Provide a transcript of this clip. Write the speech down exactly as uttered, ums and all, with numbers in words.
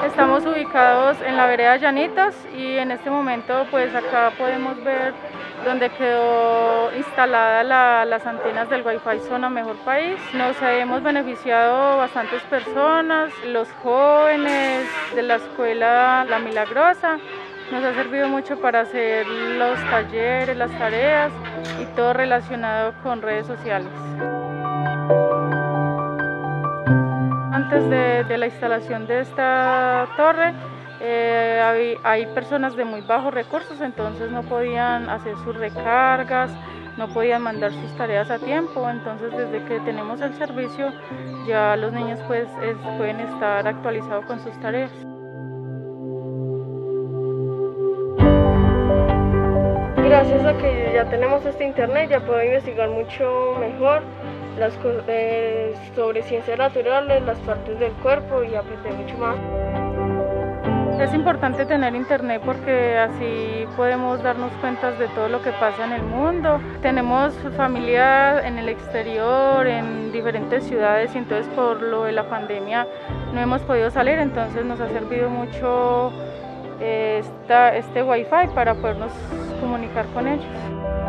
Estamos ubicados en la vereda Llanitas y en este momento pues acá podemos ver donde quedó instalada la, las antenas del Wi-Fi Zona Mejor País. Nos hemos beneficiado bastantes personas, los jóvenes de la escuela La Milagrosa. Nos ha servido mucho para hacer los talleres, las tareas y todo relacionado con redes sociales. Antes de, de la instalación de esta torre, eh, hay, hay personas de muy bajos recursos, entonces no podían hacer sus recargas, no podían mandar sus tareas a tiempo. Entonces desde que tenemos el servicio ya los niños pues, es, pueden estar actualizados con sus tareas. Gracias a que ya tenemos este internet ya puedo investigar mucho mejor las eh, sobre ciencias naturales, las partes del cuerpo y aprender mucho más. Es importante tener internet porque así podemos darnos cuenta de todo lo que pasa en el mundo. Tenemos familia en el exterior, en diferentes ciudades, y entonces por lo de la pandemia no hemos podido salir, entonces nos ha servido mucho esta, este Wi-Fi para podernos comunicar con ellos.